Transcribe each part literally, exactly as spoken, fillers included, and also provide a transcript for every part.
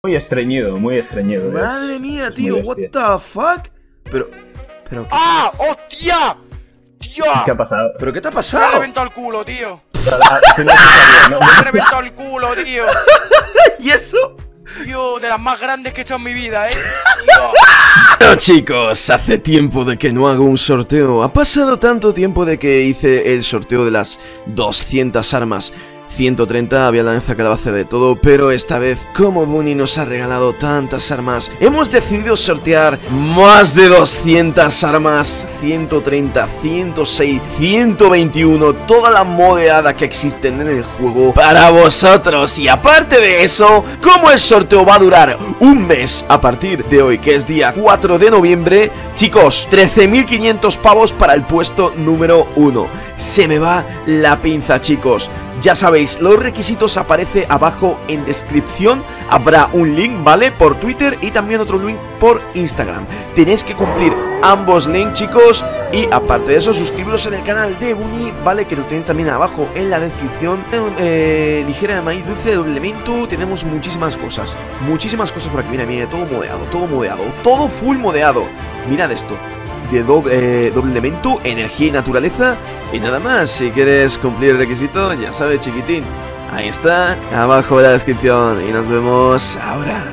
Muy estreñido, muy estreñido. Madre es, mía, es tío, what the fuck. Pero, pero ¿qué? ¡Ah! ¡Hostia! ¡Tío! ¿Qué ha pasado? ¿Pero qué te ha Me ha pasado? reventado el culo, tío. Si no se sabía, ¿no? Me ha reventado el culo, tío. ¿Y eso? Tío, de las más grandes que he hecho en mi vida, eh. Bueno, chicos, hace tiempo de que no hago un sorteo. Ha pasado tanto tiempo de que hice el sorteo de las doscientas armas. ciento treinta había lanza calabaza de todo, pero esta vez, como Bunny nos ha regalado tantas armas, hemos decidido sortear más de doscientas armas, ciento treinta, ciento seis, ciento veintiuno, toda la modeada que existen en el juego para vosotros. Y aparte de eso, como el sorteo va a durar un mes a partir de hoy, que es día cuatro de noviembre, chicos, trece mil quinientos pavos para el puesto número uno. Se me va la pinza, chicos. Ya sabéis, los requisitos aparece abajo en descripción. Habrá un link, ¿vale? Por Twitter y también otro link por Instagram. Tenéis que cumplir ambos links, chicos. Y aparte de eso, suscribiros en el canal de Bunny, ¿vale? Que lo tenéis también abajo en la descripción. eh, Ligera de maíz dulce de doble elemento. Tenemos muchísimas cosas. Muchísimas cosas por aquí. Mira, mira, todo modeado, todo modeado. Todo full modeado. Mirad esto. De doble, eh, doble elemento, energía y naturaleza. Y nada más, si quieres cumplir el requisito, ya sabes, chiquitín. Ahí está, abajo de la descripción. Y nos vemos ahora.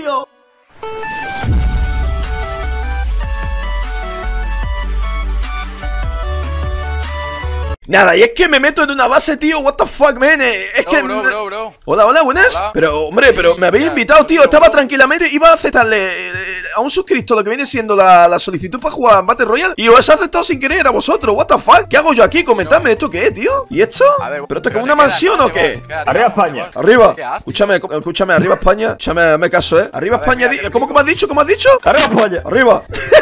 Nada, y es que me meto en una base, tío. What the fuck, man. Es No, que... bro, bro, bro. Hola, hola, buenas. Hola. Pero, hombre, pero me habéis invitado, tío. Estaba tranquilamente. Iba a aceptarle eh, a un suscriptor lo que viene siendo la, la solicitud para jugar Battle Royale. Y os he aceptado sin querer a vosotros. What the fuck. ¿Qué hago yo aquí? Comentadme, ¿esto qué es, tío? ¿Y esto? A ver, ¿Pero esto es como te una quedas, mansión no, o te qué? vas, quédate, Arriba vamos, España. vamos. Arriba. ¿Qué haces? Escúchame, escúchame, arriba España. Escúchame, hazme caso, ¿eh? Arriba A ver, España. mira, di- te ¿Cómo que me has dicho? ¿Cómo has dicho? ¡Arriba España! Arriba.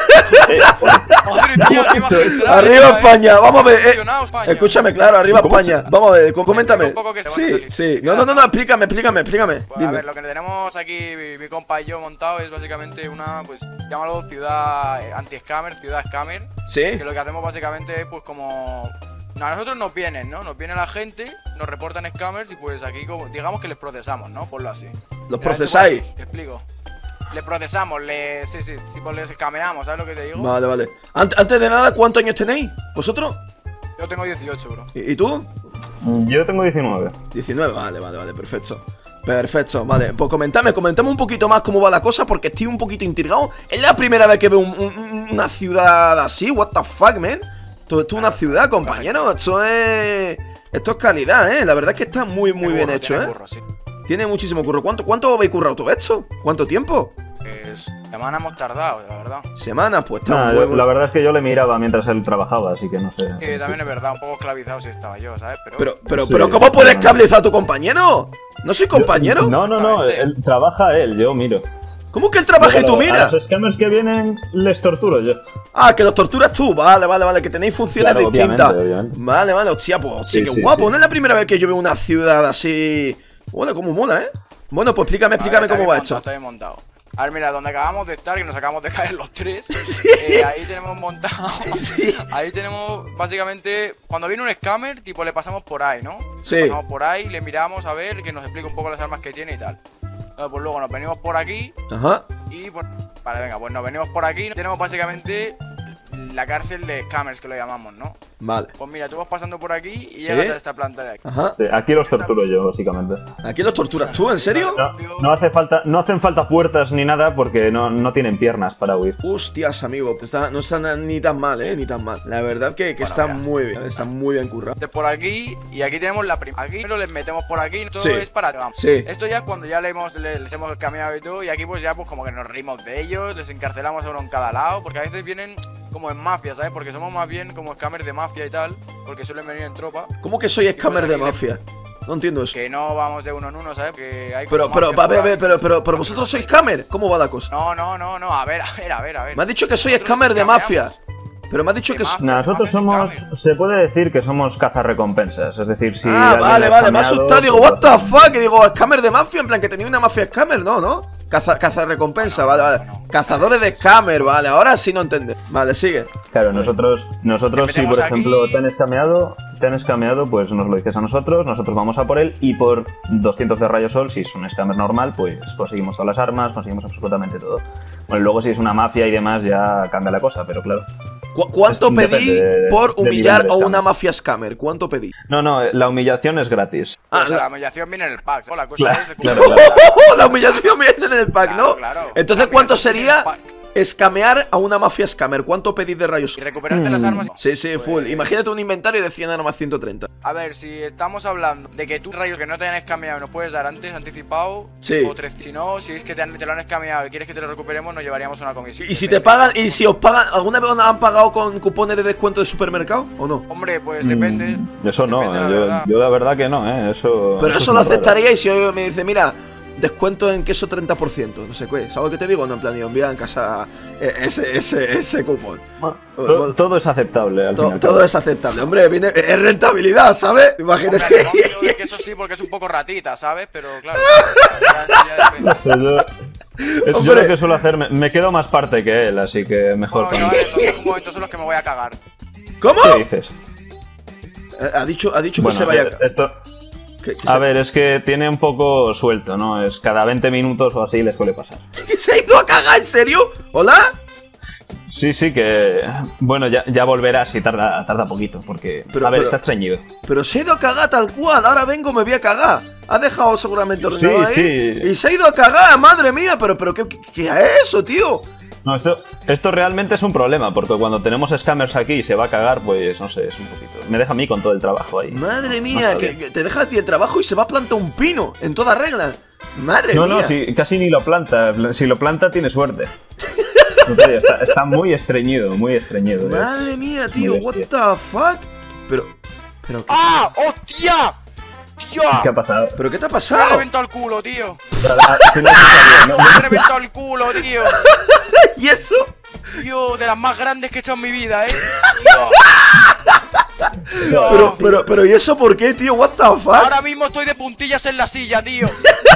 Madre mía, qué magistral, Arriba eh. España. Vamos a ver. eh, Emocionado, España. Escúchame, claro, arriba ¿Cómo España. Vamos a ver, com- coméntame. Un poco que se va a Sí, salir. sí. No, no, no, no, explícame, explícame, explícame. Pues a Dime. ver, lo que tenemos aquí, mi, mi compa y yo montado es básicamente una, pues, llámalo ciudad eh, anti-scammer, ciudad scammer. ¿Sí? Que lo que hacemos básicamente es, pues, como... A nosotros nos vienen, ¿no? Nos viene la gente, nos reportan scammers y pues aquí, como, digamos que les procesamos, ¿no? Ponlo así. ¿Los Realmente, procesáis? bueno, te explico. Les procesamos, les... Sí, sí, sí, pues les escameamos, ¿sabes lo que te digo? Vale, vale. Ant- antes de nada, ¿cuántos años tenéis? ¿Vosotros? Yo tengo dieciocho, bro. ¿Y, y tú? Yo tengo diecinueve. diecinueve, vale, vale, vale, perfecto. Perfecto, vale. Pues comentame, comentame un poquito más cómo va la cosa porque estoy un poquito intrigado. Es la primera vez que veo un- un- una ciudad así, what the fuck, man. Esto, esto es una ciudad, compañero. Esto es... Esto es calidad, eh. La verdad es que está muy, muy Tiene bien curro, hecho, tiene eh. curro, sí. Tiene muchísimo curro. ¿Cuánto, cuánto habéis currado todo esto? ¿Cuánto tiempo? Pues, semana hemos tardado, la verdad. Semanas, pues está Nah, un huevo. la verdad es que yo le miraba mientras él trabajaba, así que no sé. Sí, también es verdad, un poco esclavizado si estaba yo, ¿sabes? Pero... Pero, pero, Sí, pero, ¿cómo puedes no. cablear a tu compañero? ¿No soy compañero? No, no, no, Exactamente. él trabaja él, yo miro. ¿Cómo que él trabaja y tú Luego, miras? A los scammers que vienen les torturo yo. Ah, que los torturas tú, vale, vale, vale, que tenéis funciones Claro, distintas. obviamente, obviamente. Vale, vale, hostia, pues, hostia, Sí, qué sí, guapo. sí. No es la primera vez que yo veo una ciudad así. Hola, cómo mola, ¿eh? Bueno, pues explícame, A ver, explícame está cómo bien va montado, esto. Está bien montado. A ver, mira, donde acabamos de estar, que nos acabamos de caer los tres, Sí. eh, ahí tenemos montado. Sí. Ahí tenemos, básicamente, cuando viene un scammer, tipo, le pasamos por ahí, ¿no? Sí. Le pasamos por ahí, le miramos a ver, que nos explique un poco las armas que tiene y tal. Entonces, pues luego nos venimos por aquí Ajá. y, pues, vale, venga, pues nos venimos por aquí. Tenemos básicamente la cárcel de scammers, que lo llamamos, ¿no? Vale. Pues mira, tú vas pasando por aquí y ¿Sí? llegas a esta planta de aquí. Ajá. Sí, aquí los torturo yo, básicamente. ¿Aquí los torturas tú, en serio? No, no hace falta, no hacen falta puertas ni nada porque no, no tienen piernas para huir. Hostias, amigo. Está, no está na- ni tan mal, eh, ni tan mal. La verdad que, que Bueno, está mira. muy bien. Está muy bien currado. De por aquí y aquí tenemos la primera. Aquí pero les metemos por aquí, todo Sí. es para vamos. Sí. Esto ya es cuando ya le hemos, le- les hemos cambiado y todo, y aquí pues ya pues como que nos rimos de ellos, les encarcelamos a uno en cada lado, porque a veces vienen como en mafia, ¿sabes? Porque somos más bien como scammers de mafia y tal, porque suelen venir en tropa, ¿Cómo que soy scammer de aquí le- mafia? No entiendo eso. que no vamos de uno en uno, ¿sabes? Que hay Pero, como pero, mafias va, a ver, por a ver, ahí. pero, pero, pero vosotros sois scammer. ¿Cómo va la cosa? No, no, no, no, a ver, a ver, a ver, a ver. Me has dicho que soy Nosotros scammer de escameamos. mafia. Pero me has dicho De que... mafia. Nah, nosotros somos, Scammer. se puede decir que somos cazarrecompensas, es decir, si Ah, alguien vale, ha vale, me ha spameado, asustado. Digo, pues- what the fuck. Y digo, scammer de mafia, en plan que tenía una mafia scammer. No, no. Caza, caza recompensa, vale, vale. Cazadores de scammer, vale, ahora sí no entendés. Vale, sigue. Claro, nosotros, nosotros si por Empecemos ejemplo aquí. te han escameado, te han escameado, pues nos lo dices a nosotros, nosotros vamos a por él y por doscientos de rayo sol, si es un scammer normal, pues conseguimos todas las armas, conseguimos absolutamente todo. Bueno, luego si es una mafia y demás ya cambia la cosa, pero claro. ¿Cu ¿Cuánto Es- pedí depende de- por del humillar nivel de a una scammer. mafia scammer? ¿Cuánto pedí? No, no, la humillación es gratis. Ah, O sea, la- la humillación viene en el pack. ¿no? La cosa Claro, es claro, recuperar- ¡Oh, la humillación viene en el pack, Claro, ¿no? claro. Entonces, La ¿cuánto humillación viene en el sería pack. escamear a una mafia scammer? ¿Cuánto pedís de rayos? Y recuperarte las Mm. armas. Sí, sí, full. Pues- Imagínate un inventario de cien armas ciento treinta. A ver, si estamos hablando de que tú rayos que no te han escameado nos puedes dar antes, anticipado. Sí. O tres, si no, si es que te, han- te lo han escameado y quieres que te lo recuperemos, nos llevaríamos una comisión. ¿Y si te pagan, y si os pagan, alguna vez os han pagado con cupones de descuento de supermercado o no? Hombre, pues depende. Mm, Eso no, Depende, la yo, verdad. yo la verdad que no, ¿eh? Eso, Pero eso es lo muy raro. aceptaría y si hoy me dice, mira, descuento en queso treinta por ciento, no sé qué, ¿sabes lo que te digo? No, en plan, y envía en casa eh, ese, ese, ese cupón. Bueno, to- todo es aceptable al To- final. todo es aceptable, hombre, viene, es rentabilidad, ¿sabes? Imagínate. Hombre, negocio de que eso sí, porque es un poco ratita, ¿sabes? Pero claro, ya, ya depende. Yo, es- Hombre. yo lo que suelo hacer, me, me quedo más parte que él, así que mejor. Bueno, con- ya, entonces un momento son los que me voy a cagar. ¿Cómo? ¿Qué dices? Eh, Ha dicho, ha dicho Bueno, que se vaya eh, a... esto, que- que a se- ver, es que tiene un poco suelto, ¿no? Es cada veinte minutos o así le suele pasar. ¿Que se ha ido a cagar, en serio? ¿Hola? Sí, sí, que. Bueno, ya, ya volverás y tarda, tarda poquito, porque. Pero- a ver, pero- está estreñido. Pero se ha ido a cagar tal cual, ahora vengo, me voy a cagar. Ha dejado seguramente el Sí, ordenador ahí sí. y se ha ido a cagar, madre mía, pero, pero ¿qué, qué, qué es eso, tío? No, esto, esto realmente es un problema, porque cuando tenemos scammers aquí y se va a cagar, pues no sé, es un poquito. Me deja a mí con todo el trabajo ahí. Madre No mía, está que, bien. que te deja a ti el trabajo y se va a plantar un pino, en toda regla. Madre No, mía. no, si, casi ni lo planta. Si lo planta, tiene suerte. No te digo, está, está muy estreñido, muy estreñido. es- Madre mía, tío, muy what bestia. the fuck. Pero, pero, ¡Ah! ¡Hostia! ¡Tío! ¿Qué ha pasado? pero ¿qué te ha Me ha pasado? reventado el culo, tío. Ah, sí, no, no, no, Me ha reventado el culo, tío. ¿Y eso? Tío, de las más grandes que he hecho en mi vida, eh. Tío. no. Pero, pero, pero, ¿y eso por qué, tío? What the fuck? Ahora mismo estoy de puntillas en la silla, tío.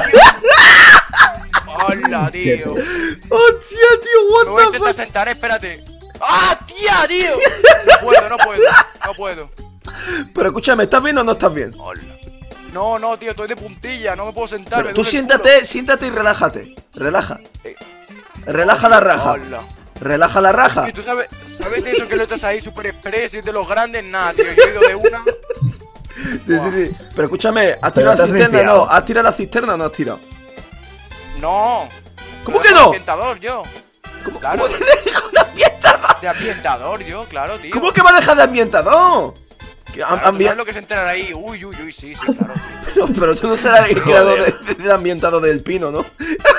Hola, tío. Hostia, tío, Me voy a what the intentar fuck. sentar, eh, espérate. ¡Ah, tía, tío! No puedo, no puedo, no puedo. Pero escúchame, ¿estás bien o no estás bien? Hola. No, no, tío, estoy de puntilla, no me puedo sentar. Pero me tú duele el siéntate, siéntate y relájate. Relaja. Eh. Relaja la culo. raja. Hola. Relaja la raja. Tío, ¿tú sabes, sabes de eso que lo estás ahí super express y es de los grandes? Nada, tío, yo he ido de una. Sí, sí, sí. Pero escúchame, ¿has Pero tirado te la has cisterna? limpiado. No, ¿has tirado la cisterna o no has tirado? No. ¿Cómo Pero que de no? ambientador, yo. ¿Cómo, Claro. cómo te deja un ambientador? De ambientador, yo, claro, tío. ¿Cómo que va a dejar de ambientador? Que am- Claro, ¿tú ambien- sabes lo que es entrar ahí? Uy, uy, uy, sí, sí, claro. pero, pero tú no serás el creador de- del ambientado del pino, ¿no?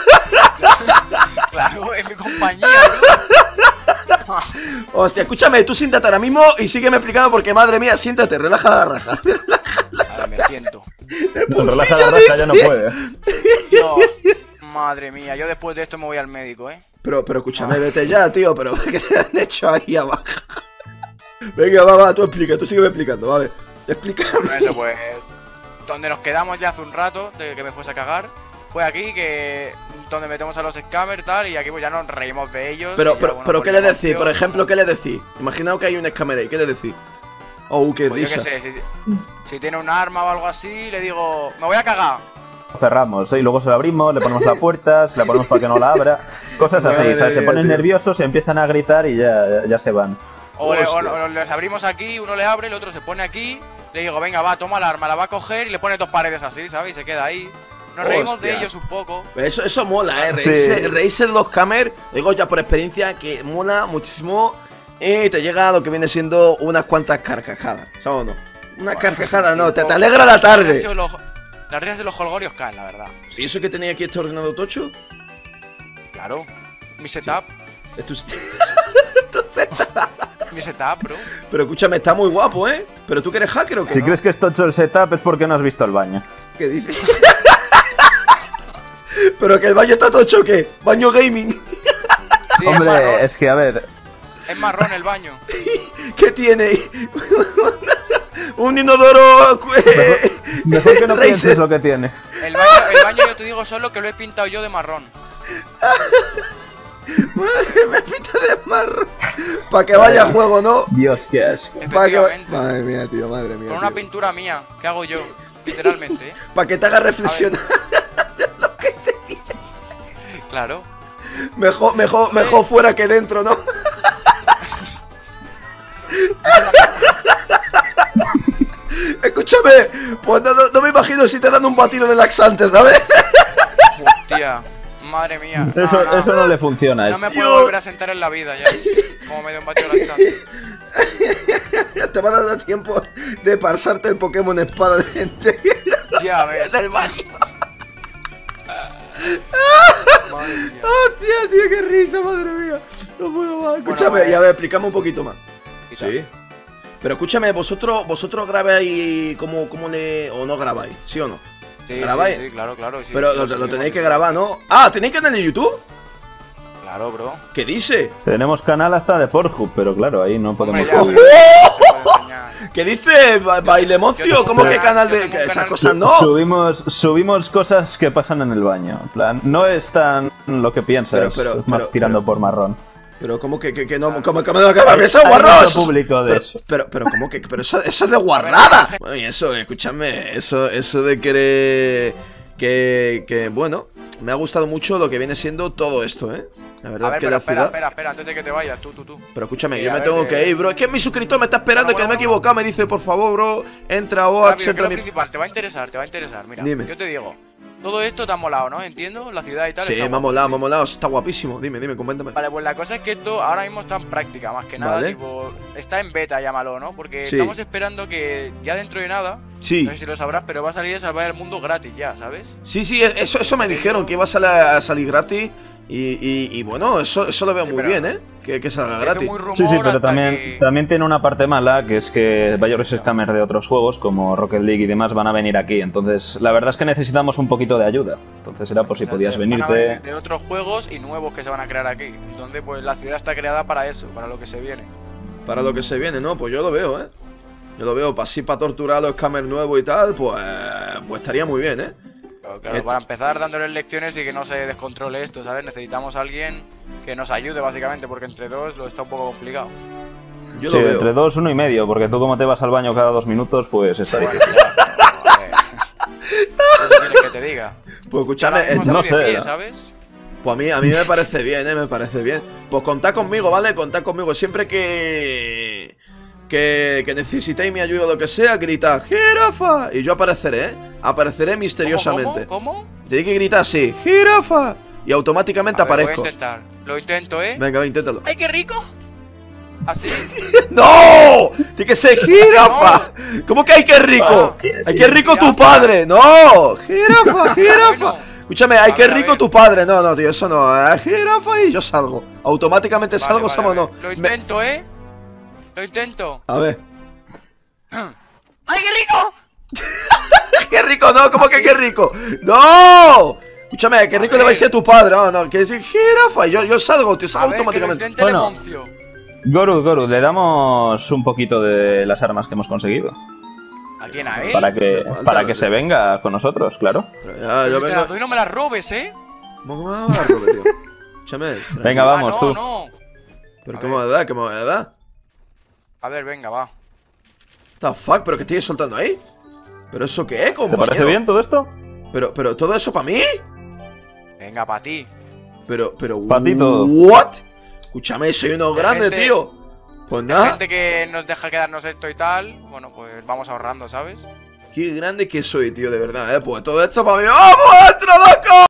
Claro, es mi compañía, tío. Hostia, escúchame, tú siéntate ahora mismo y sígueme explicando porque, madre mía, siéntate, relaja la raja. Ahora me siento. No, relaja la raja, ya no puede. Yo, madre mía, yo después de esto me voy al médico, ¿eh? Pero, pero escúchame, vete ya, tío, pero ¿qué te han hecho ahí abajo? Venga, va, va, tú explica, tú sígueme explicando, vale. Explícame. Eso pues, donde nos quedamos ya hace un rato, de que me fuese a cagar, fue aquí que donde metemos a los scammers tal, y aquí pues ya nos reímos de ellos. Pero, y ya, pero, bueno, pero pues ¿qué le negocio, decís? Por ejemplo, ¿qué le decís? Imaginaos que hay un escámer ahí, ¿qué le decís? Oh, qué Pues yo risa. qué sé, si, si tiene un arma o algo así, le digo, me voy a cagar. Cerramos, ¿eh? Y luego se lo abrimos, le ponemos la puerta, se la ponemos para que no la abra. Cosas así, Madre ¿sabes? Se mía, ponen tío. nerviosos, se empiezan a gritar y ya, ya, ya se van. O, le- o- Hostia. o les abrimos aquí, uno le abre, el otro se pone aquí, le digo, venga, va, toma el arma, la va a coger y le pone dos paredes así, ¿sabes? Y se queda ahí. Nos reímos de Hostia. ellos un poco. Eso, eso mola, eh. Reírse, Sí. reírse de los camer, digo ya por experiencia que mola muchísimo. Y te llega a lo que viene siendo unas cuantas carcajadas, ¿sabes o no? Una carcajada, no, te, te alegra la Las tarde. risas de los- Las risas de los holgorios caen, la verdad. Si eso que tenía aquí este ordenador tocho, Claro. Mi setup, esto es- Entonces, mi setup, bro. pero escúchame, está muy guapo, ¿eh? ¿Pero tú que eres hacker o qué? Si no? crees que es tocho el setup es porque no has visto el baño. ¿Qué dices? ¿Pero que el baño está tocho o qué? ¿Baño gaming? Sí, es, marrón, Hombre, es que a ver, es marrón el baño. ¿Qué tiene? Un inodoro... eh, mejor que no Razer. pienses lo que tiene. El baño, el baño yo te digo solo que lo he pintado yo de marrón. Madre, me pita de marro. Para que vaya a juego, ¿no? Dios, qué asco. Pa' que... Efectivamente. Madre mía, tío, madre mía. Con una tío. pintura mía, ¿qué hago yo? Literalmente, ¿eh? Para que te haga reflexionar. Claro. Mejor, mejor, mejor fuera que dentro, ¿no? Escúchame, pues no, no- no me imagino si te dan un batido de laxante, ¿sabes? Hostia, madre mía. No, Eso, no, eso no le funciona. no es- me puedo volver a sentar en la vida ya. Como medio un batido laxante. Te va a dar tiempo de pasarte el Pokémon Espada de gente Ya, a ver. en el baño. Madre mía. Hostia, tío, qué risa, madre mía. No puedo más. Escúchame, Bueno, y a ver, explícame un poquito más. Y tal. Sí. Pero escúchame, vosotros vosotros grabáis como, como le... o no grabáis, ¿sí o no? Sí, ¿Grabáis? sí, sí, claro, claro. Sí, Pero sí, lo, sí, lo sí, tenéis sí. que grabar, ¿no? Ah, ¿tenéis canal de YouTube? Claro, bro. ¿Qué dice? Tenemos canal hasta de Pornhub, pero claro, ahí no podemos Hombre, ya, subir. pero se puede enseñar. ¿Qué dice Ba- Bailemoncio? yo tengo ¿Cómo un que canal- canal yo de...? tengo que un esas canal- cosas no? Subimos, subimos cosas que pasan en el baño. En plan, no es tan lo que piensas, Pero, pero, es más pero, tirando pero- por marrón. Pero como que, que, que no, como que me lo acaba, eso es Hay guarro, mucho eso es- público de pero, eso. pero, pero como que, pero eso, eso es de guarrada. Bueno, y eso, escúchame, eso, eso de querer que, que, bueno, me ha gustado mucho lo que viene siendo todo esto, ¿eh? La verdad A ver, que pero la espera, ciudad. espera, espera, antes de que te vayas, tú, tú, tú. Pero escúchame, Sí, yo a me ver, tengo que- que ir, bro. Es que mi suscriptor me está esperando, Bueno, que me he bueno, equivocado. Me dice, por favor, bro, entra o Rápido, Axe, que entra lo mi. principal, te va a interesar, te va a interesar. Mira, Dime. yo te digo, todo esto te ha molado, ¿no? Entiendo, la ciudad y tal. Sí, está me ha guapo, molado, sí. me ha molado. Está guapísimo. Dime, dime, coméntame. Vale, pues la cosa es que esto ahora mismo está en práctica, más que nada, Vale. tipo, está en beta, llámalo, ¿no? Porque Sí. estamos esperando que ya dentro de nada, Sí, no sé si lo sabrás, pero va a salir a salvar el mundo gratis ya, ¿sabes? sí, sí, es- eso, eso me dijeron que iba a salir, a salir gratis. Y, y, y bueno, eso, eso lo veo Sí, muy pero- bien, ¿eh? Que, que salga Eso gratis. muy rumor Sí, sí, pero hasta también, que- también tiene una parte mala, que es que varios scammers de otros juegos, como Rocket League y demás, van a venir aquí. Entonces, la verdad es que necesitamos un poquito de ayuda. Entonces era por si O sea, podías se van a venirte. venir de otros juegos y nuevos que se van a crear aquí. Donde pues la ciudad está creada para eso, para lo que se viene. Para lo que se viene, ¿no? Pues yo lo veo, ¿eh? Yo lo veo, para así, para torturar a los scammers nuevos y tal, pues, pues estaría muy bien, ¿eh? Pero claro, Esto- para empezar dándoles lecciones y que no se descontrole esto, ¿sabes? Necesitamos a alguien que nos ayude básicamente, porque entre dos lo está un poco complicado. Yo Sí, lo veo. entre dos, uno y medio, porque tú como te vas al baño cada dos minutos, pues está Bueno, difícil. ya, pero, a ver. ¿Qué quieres que te diga? Pues escúchame, Ahora mismo esta- no estoy de sé, pie, ¿no? ¿sabes? pues a mí, a mí me parece bien, ¿eh? Me parece bien. Pues contad conmigo, ¿vale? Contad conmigo. Siempre que... Que, que necesitéis mi ayuda o lo que sea, gritad ¡Jirafa! Y yo apareceré, ¿eh? Apareceré misteriosamente. ¿Cómo? ¿Cómo? Tenéis que gritar así ¡Jirafa! Y automáticamente A ver, aparezco. voy a intentar. Lo intento, ¿eh? Venga, va, inténtalo. ¡Ay, qué rico! Así. ¡No! ¡Tiene que ser jirafa! ¿Cómo que hay que rico? Ah, ¡Ay, qué rico tu padre! ¡No! ¡Jirafa, jirafa! Bueno. Escúchame, ¡ay, A qué ver, a rico ver. tu padre! No, no, tío, eso no. Eh, jirafa y yo salgo. Automáticamente Vale, salgo, vale, somos a no. ver. Lo Me- intento, ¿eh? Lo intento. A ver. ¡Ay, qué rico! ¡Qué rico, no! ¿Cómo que qué rico? ¡No! Escúchame, qué A rico le va a ver. decir a tu padre. No, no, que decir jirafa y yo, yo salgo, te A salgo ver, que lo automáticamente. intente Bueno. Lemoncio. Goru, Goru, le damos un poquito de las armas que hemos conseguido. ¿A quién? ¿A él? Para que, falta- para que se venga con nosotros, claro. Pero ya, Pero yo si te vengo. las doy, no me las robes, ¿eh? ¿Cómo que me vas a dar, Robert, tío? Escúchame. Venga, vamos, ah, no, tú. no. ¿Pero A qué me va a dar? ¿Qué me va a dar? A ver, venga, va. The fuck, ¿pero qué estoy soltando ahí? ¿Pero eso qué es, ¿Te compañero? parece bien todo esto? Pero, pero, ¿todo eso para mí? Venga, para ti. Pero, pero, Pa' ti todo. ¿what? Escúchame, soy uno Hay grande, gente- tío. Pues Hay nada, gente que nos deja quedarnos esto y tal. Bueno, pues vamos ahorrando, ¿sabes? qué grande que soy, tío, de verdad, eh. Pues todo esto para mí. ¡Vamos, dentro, loco!